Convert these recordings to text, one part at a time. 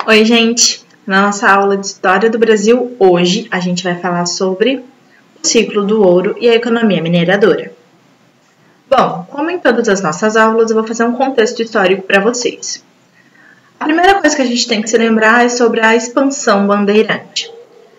Oi, gente! Na nossa aula de História do Brasil, hoje a gente vai falar sobre o ciclo do ouro e a economia mineradora. Bom, como em todas as nossas aulas, eu vou fazer um contexto histórico para vocês. A primeira coisa que a gente tem que se lembrar é sobre a expansão bandeirante.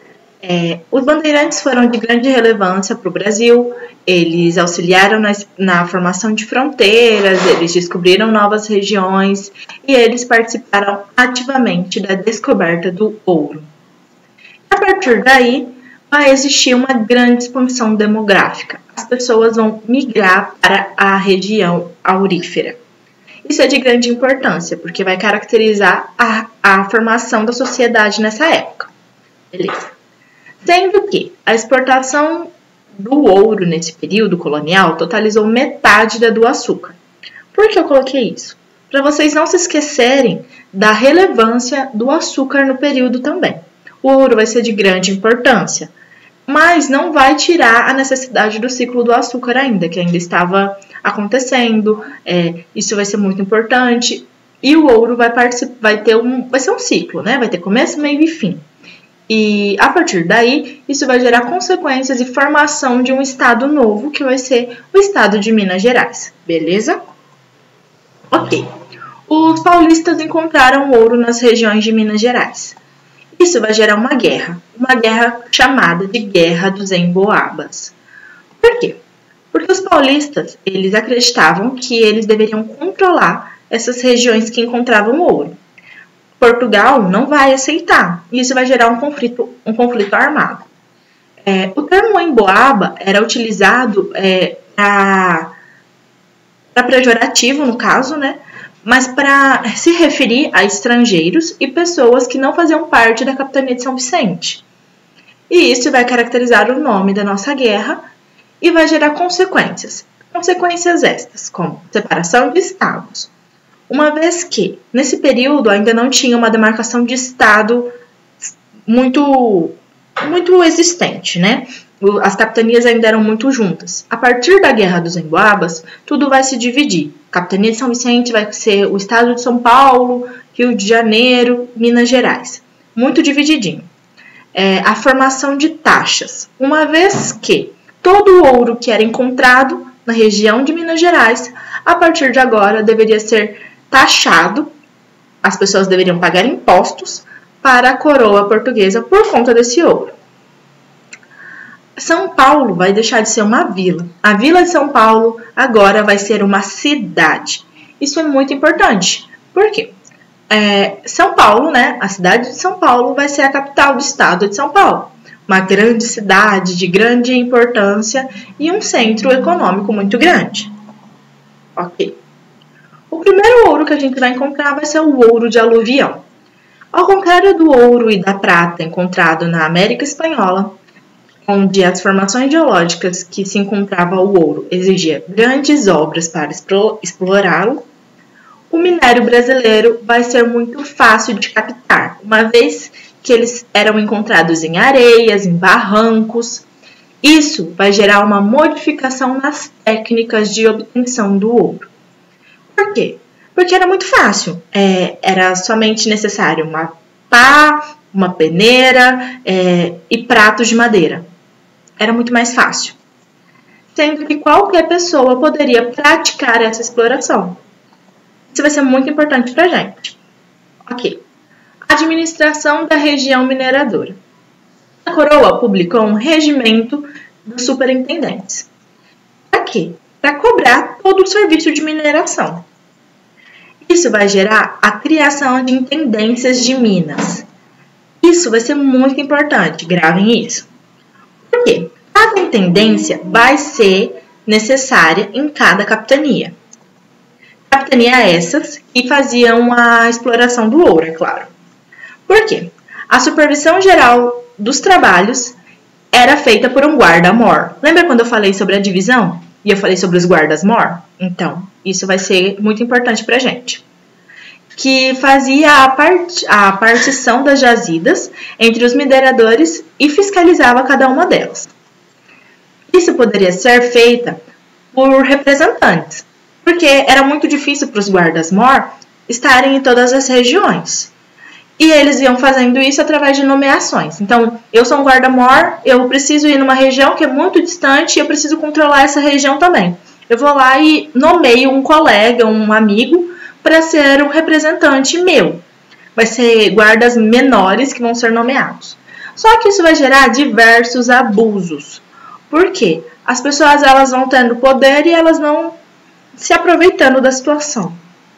Os bandeirantes foram de grande relevância para o Brasil, eles auxiliaram na formação de fronteiras, eles descobriram novas regiões e eles participaram ativamente da descoberta do ouro. A partir daí, vai existir uma grande expansão demográfica. As pessoas vão migrar para a região aurífera. Isso é de grande importância, porque vai caracterizar a formação da sociedade nessa época. Beleza. Sendo que a exportação do ouro nesse período colonial totalizou metade da do açúcar. Por que eu coloquei isso? Para vocês não se esquecerem da relevância do açúcar no período também. O ouro vai ser de grande importância, mas não vai tirar a necessidade do ciclo do açúcar ainda, que ainda estava acontecendo. Isso vai ser muito importante. E o ouro vai ser um ciclo, né? Vai ter começo, meio e fim. E a partir daí, isso vai gerar consequências e formação de um estado novo, que vai ser o estado de Minas Gerais, beleza? Ok. Os paulistas encontraram ouro nas regiões de Minas Gerais. Isso vai gerar uma guerra chamada de Guerra dos Emboabas. Por quê? Porque os paulistas, eles acreditavam que eles deveriam controlar essas regiões que encontravam ouro. Portugal não vai aceitar. Isso vai gerar um conflito armado. O termo emboaba era utilizado para pejorativo, no caso, né? Mas para se referir a estrangeiros e pessoas que não faziam parte da capitania de São Vicente. E isso vai caracterizar o nome da nossa guerra e vai gerar consequências. Consequências estas, como separação de estados. Uma vez que, nesse período, ainda não tinha uma demarcação de estado muito existente, né? As capitanias ainda eram muito juntas. A partir da Guerra dos Emboabas, tudo vai se dividir. A capitania de São Vicente vai ser o estado de São Paulo, Rio de Janeiro, Minas Gerais. Muito divididinho. A formação de taxas. Uma vez que todo o ouro que era encontrado na região de Minas Gerais, a partir de agora, deveria ser taxado, as pessoas deveriam pagar impostos para a coroa portuguesa por conta desse ouro. São Paulo vai deixar de ser uma vila. A vila de São Paulo agora vai ser uma cidade. Isso é muito importante. Por quê? São Paulo, né? A cidade de São Paulo vai ser a capital do estado de São Paulo. Uma grande cidade de grande importância e um centro econômico muito grande. Ok. O primeiro ouro que a gente vai encontrar vai ser o ouro de aluvião. Ao contrário do ouro e da prata encontrado na América Espanhola, onde as formações geológicas que se encontrava o ouro exigia grandes obras para explorá-lo, o minério brasileiro vai ser muito fácil de captar, uma vez que eles eram encontrados em areias, em barrancos. Isso vai gerar uma modificação nas técnicas de obtenção do ouro. Por quê? Porque era muito fácil. Era somente necessário uma pá, uma peneira e pratos de madeira. Era muito mais fácil. Sendo que qualquer pessoa poderia praticar essa exploração. Isso vai ser muito importante para a gente. Ok. Administração da região mineradora. A coroa publicou um regimento dos superintendentes. Para quê? Para cobrar todo o serviço de mineração. Isso vai gerar a criação de intendências de minas. Isso vai ser muito importante, gravem isso. Por quê? Cada intendência vai ser necessária em cada capitania. Capitania essas que faziam a exploração do ouro, é claro. Por quê? A supervisão geral dos trabalhos era feita por um guarda-mor. Lembra quando eu falei sobre a divisão? E eu falei sobre os guardas-mor? Então, isso vai ser muito importante para a gente. Que fazia a partição das jazidas entre os mineradores e fiscalizava cada uma delas. Isso poderia ser feita por representantes, porque era muito difícil para os guardas-mor estarem em todas as regiões. E eles iam fazendo isso através de nomeações. Então, eu sou um guarda-mor, eu preciso ir numa região que é muito distante e eu preciso controlar essa região também. Eu vou lá e nomeio um colega, um amigo, para ser um representante meu. Vai ser guardas menores que vão ser nomeados. Só que isso vai gerar diversos abusos. Por quê? As pessoas elas vão tendo poder e elas vão se aproveitando da situação.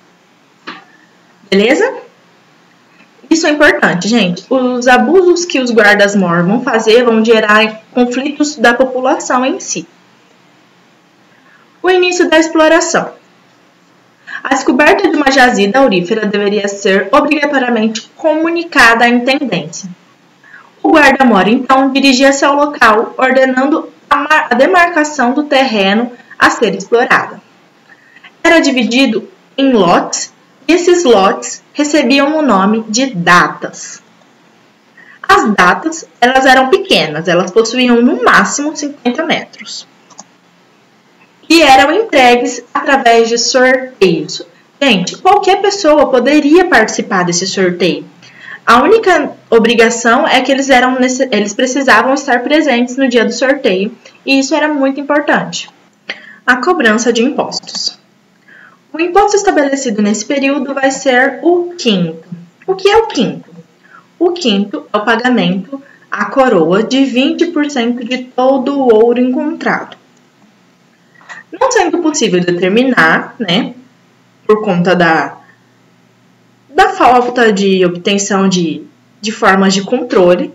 Beleza? Isso é importante, gente. Os abusos que os guardas-mor vão fazer vão gerar conflitos da população em si. O início da exploração. A descoberta de uma jazida aurífera deveria ser obrigatoriamente comunicada à intendência. O guarda-mor, então, dirigia-se ao local, ordenando a demarcação do terreno a ser explorado. Era dividido em lotes, e esses lotes recebiam o nome de datas. As datas, elas eram pequenas, elas possuíam no máximo 50 metros. E eram entregues através de sorteios. Gente, qualquer pessoa poderia participar desse sorteio. A única obrigação é que eles precisavam estar presentes no dia do sorteio, e isso era muito importante. A cobrança de impostos. O imposto estabelecido nesse período vai ser o quinto. O que é o quinto? O quinto é o pagamento à coroa de 20% de todo o ouro encontrado. Não sendo possível determinar, né, por conta da falta de obtenção de formas de controle,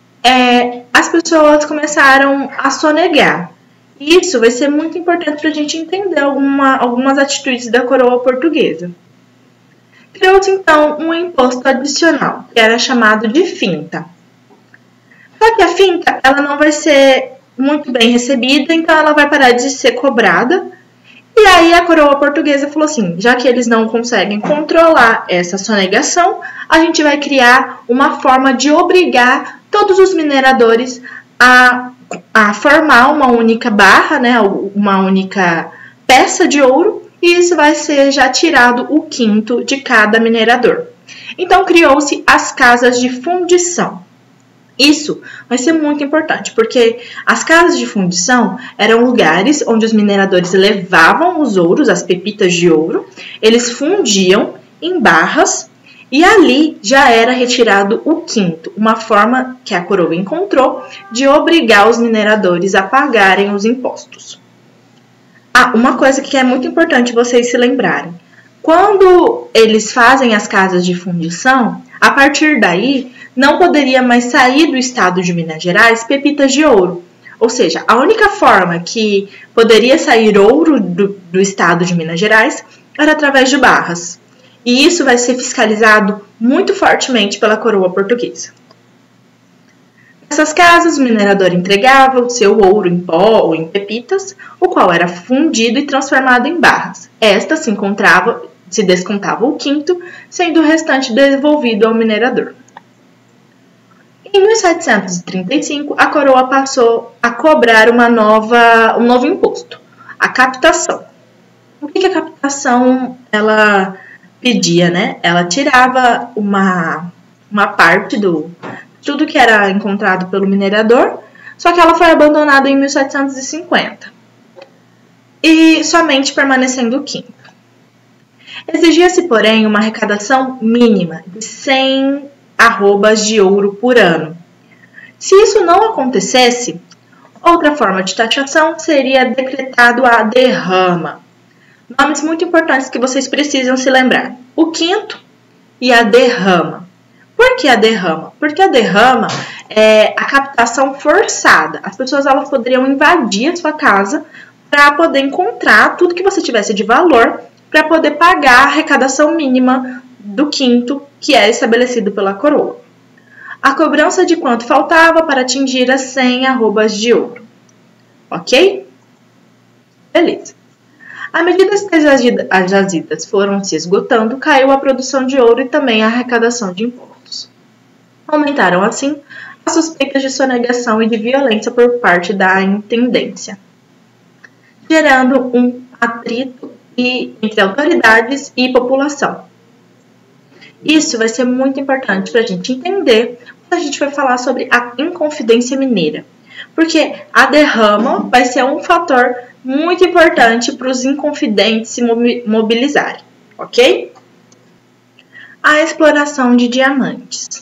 as pessoas começaram a sonegar. Isso vai ser muito importante para a gente entender algumas atitudes da coroa portuguesa. Criou-se, então, um imposto adicional, que era chamado de finta. Só que a finta ela não vai ser muito bem recebida, então ela vai parar de ser cobrada. E aí a coroa portuguesa falou assim, já que eles não conseguem controlar essa sonegação, a gente vai criar uma forma de obrigar todos os mineradores a formar uma única barra, né, uma única peça de ouro, e isso vai ser já tirado o quinto de cada minerador. Então criou-se as casas de fundição. Isso vai ser muito importante, porque as casas de fundição eram lugares onde os mineradores levavam os ouros, as pepitas de ouro, eles fundiam em barras e ali já era retirado o quinto, uma forma que a coroa encontrou de obrigar os mineradores a pagarem os impostos. Uma coisa que é muito importante vocês se lembrarem. Quando eles fazem as casas de fundição, a partir daí não poderia mais sair do estado de Minas Gerais pepitas de ouro. Ou seja, a única forma que poderia sair ouro do estado de Minas Gerais era através de barras. E isso vai ser fiscalizado muito fortemente pela coroa portuguesa. Nessas casas, o minerador entregava o seu ouro em pó ou em pepitas, o qual era fundido e transformado em barras. Esta se descontava o quinto, sendo o restante devolvido ao minerador. Em 1735, a coroa passou a cobrar um novo imposto, a captação. O que a captação ela pedia, né? Ela tirava uma parte de tudo que era encontrado pelo minerador, só que ela foi abandonada em 1750 e somente permanecendo o quinto. Exigia-se, porém, uma arrecadação mínima de 100 arrobas de ouro por ano. Se isso não acontecesse, outra forma de taxação seria decretado a derrama. Nomes muito importantes que vocês precisam se lembrar. O quinto e a derrama. Por que a derrama? Porque a derrama é a captação forçada. As pessoas elas poderiam invadir a sua casa para poder encontrar tudo que você tivesse de valor para poder pagar a arrecadação mínima do quinto, que é estabelecido pela coroa. A cobrança de quanto faltava para atingir as 100 arrobas de ouro. Ok? Beleza. À medida que as jazidas foram se esgotando, caiu a produção de ouro e também a arrecadação de impostos. Aumentaram, assim, as suspeitas de sonegação e de violência por parte da intendência, gerando um atrito entre autoridades e população. Isso vai ser muito importante para a gente entender quando a gente vai falar sobre a Inconfidência Mineira. Porque a derrama vai ser um fator muito importante para os inconfidentes se mobilizarem, ok? A exploração de diamantes.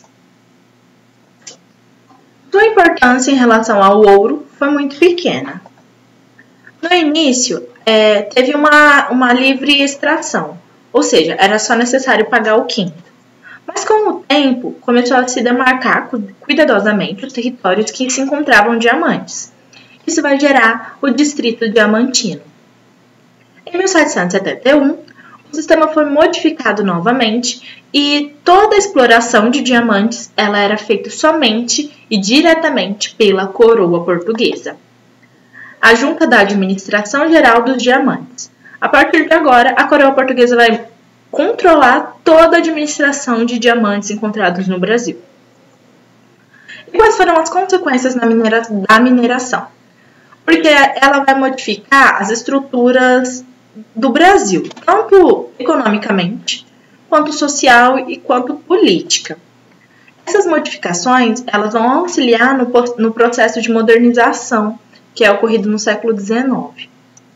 Sua importância em relação ao ouro foi muito pequena. No início, teve uma livre extração, ou seja, era só necessário pagar o quinto. Mas com o tempo, começou a se demarcar cuidadosamente os territórios que se encontravam diamantes. Isso vai gerar o Distrito Diamantino. Em 1771, o sistema foi modificado novamente e toda a exploração de diamantes ela era feita somente e diretamente pela coroa portuguesa. A Junta da Administração Geral dos Diamantes. A partir de agora, a coroa portuguesa vai controlar toda a administração de diamantes encontrados no Brasil. E quais foram as consequências da mineração? Porque ela vai modificar as estruturas do Brasil, tanto economicamente, quanto social e quanto política. Essas modificações elas vão auxiliar no processo de modernização que é ocorrido no século XIX.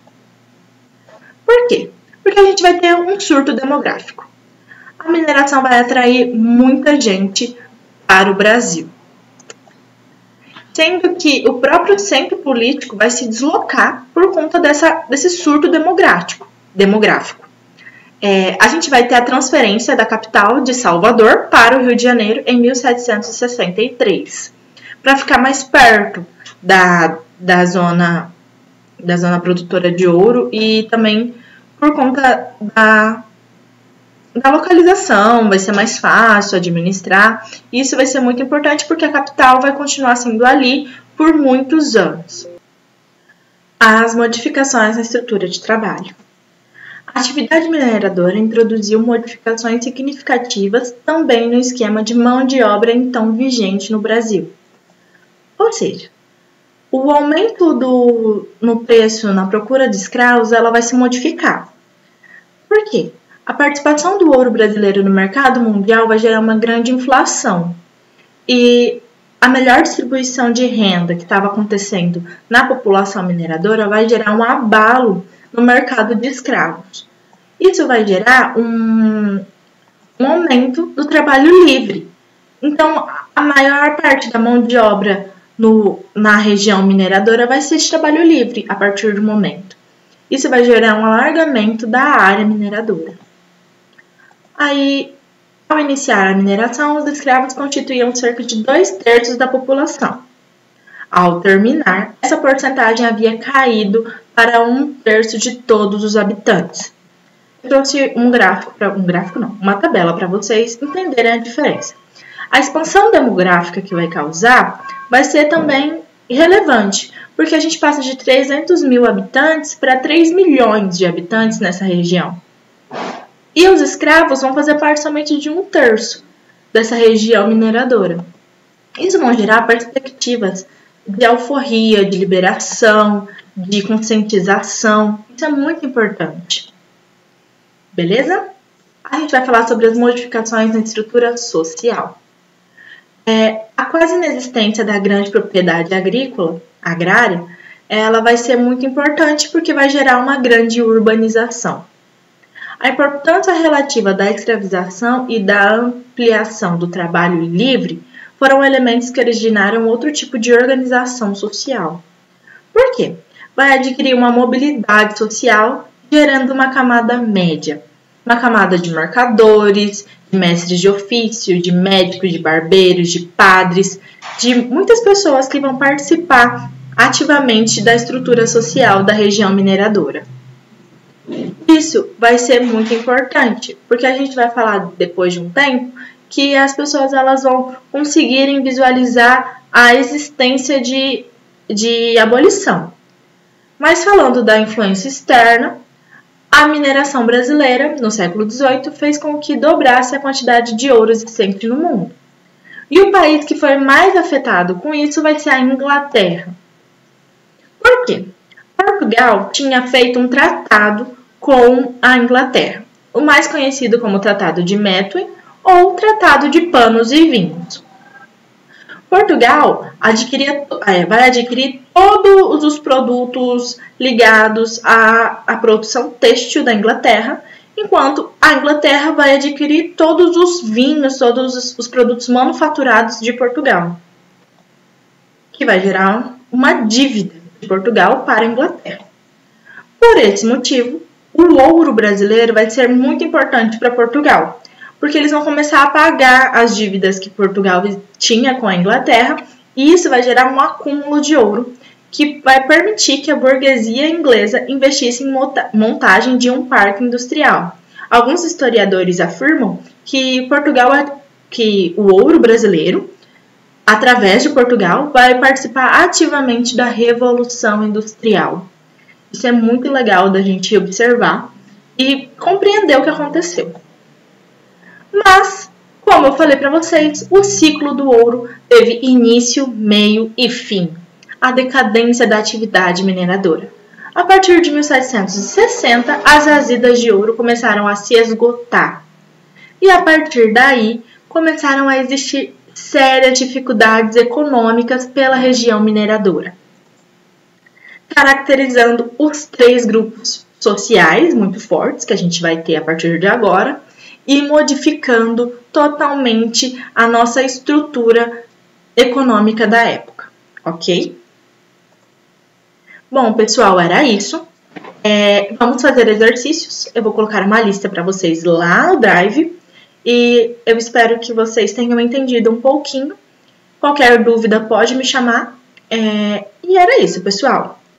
Por quê? Porque a gente vai ter um surto demográfico. A mineração vai atrair muita gente para o Brasil. Sendo que o próprio centro político vai se deslocar por conta desse surto demográfico. A gente vai ter a transferência da capital de Salvador para o Rio de Janeiro em 1763, para ficar mais perto da zona produtora de ouro e também por conta da localização, vai ser mais fácil administrar. Isso vai ser muito importante porque a capital vai continuar sendo ali por muitos anos. As modificações na estrutura de trabalho. A atividade mineradora introduziu modificações significativas também no esquema de mão de obra então vigente no Brasil. Ou seja, o aumento no preço na procura de escravos ela vai se modificar. Por quê? A participação do ouro brasileiro no mercado mundial vai gerar uma grande inflação. E a melhor distribuição de renda que estava acontecendo na população mineradora vai gerar um abalo no mercado de escravos. Isso vai gerar um aumento do trabalho livre. Então, a maior parte da mão de obra na região mineradora vai ser de trabalho livre a partir do momento. Isso vai gerar um alargamento da área mineradora. Aí, ao iniciar a mineração, os escravos constituíam cerca de 2/3 da população. Ao terminar, essa porcentagem havia caído para 1/3 de todos os habitantes. Eu trouxe uma tabela para vocês entenderem a diferença. A expansão demográfica que vai causar vai ser também relevante, porque a gente passa de 300 mil habitantes para 3 milhões de habitantes nessa região. E os escravos vão fazer parte somente de 1/3 dessa região mineradora. Isso vão gerar perspectivas de alforria, de liberação, de conscientização. Isso é muito importante. Beleza? A gente vai falar sobre as modificações na estrutura social. A quase inexistência da grande propriedade agrária, ela vai ser muito importante porque vai gerar uma grande urbanização. A importância relativa da escravização e da ampliação do trabalho livre foram elementos que originaram outro tipo de organização social. Por quê? Vai adquirir uma mobilidade social, gerando uma camada média. Uma camada de mercadores, de mestres de ofício, de médicos, de barbeiros, de padres, de muitas pessoas que vão participar ativamente da estrutura social da região mineradora. Isso vai ser muito importante, porque a gente vai falar depois de um tempo que as pessoas elas vão conseguirem visualizar a existência de abolição. Mas falando da influência externa, a mineração brasileira, no século XVIII, fez com que dobrasse a quantidade de ouro existente no mundo. E o país que foi mais afetado com isso vai ser a Inglaterra. Por quê? Portugal tinha feito um tratado com a Inglaterra, o mais conhecido como Tratado de Methuen ou tratado de panos e vinhos. Portugal vai adquirir todos os produtos ligados à produção têxtil da Inglaterra, enquanto a Inglaterra vai adquirir todos os vinhos, todos os produtos manufaturados de Portugal, que vai gerar uma dívida de Portugal para a Inglaterra. Por esse motivo, o ouro brasileiro vai ser muito importante para Portugal, porque eles vão começar a pagar as dívidas que Portugal tinha com a Inglaterra, e isso vai gerar um acúmulo de ouro, que vai permitir que a burguesia inglesa investisse em montagem de um parque industrial. Alguns historiadores afirmam que o ouro brasileiro, através de Portugal, vai participar ativamente da Revolução Industrial. Isso é muito legal da gente observar e compreender o que aconteceu. Mas, como eu falei para vocês, o ciclo do ouro teve início, meio e fim. A decadência da atividade mineradora. A partir de 1760, as jazidas de ouro começaram a se esgotar. E a partir daí, começaram a existir sérias dificuldades econômicas pela região mineradora, caracterizando os 3 grupos sociais muito fortes que a gente vai ter a partir de agora, e modificando totalmente a nossa estrutura econômica da época, ok? Bom, pessoal, era isso. Vamos fazer exercícios. Eu vou colocar uma lista para vocês lá no Drive e eu espero que vocês tenham entendido um pouquinho. Qualquer dúvida pode me chamar. E era isso, pessoal.